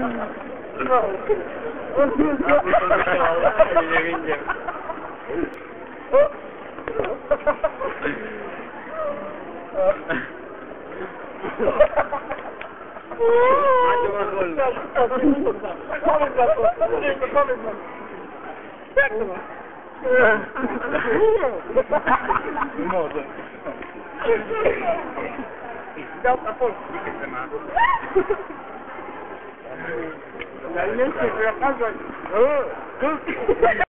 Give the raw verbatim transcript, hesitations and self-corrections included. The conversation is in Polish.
No. Nie wiem. Może. Dał na polski temat. Ja nie chcę, że ja